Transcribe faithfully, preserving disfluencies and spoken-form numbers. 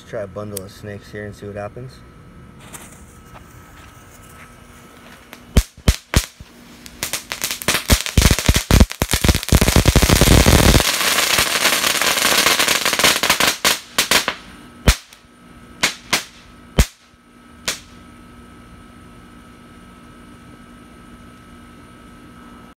try a bundle of snakes here and see what happens.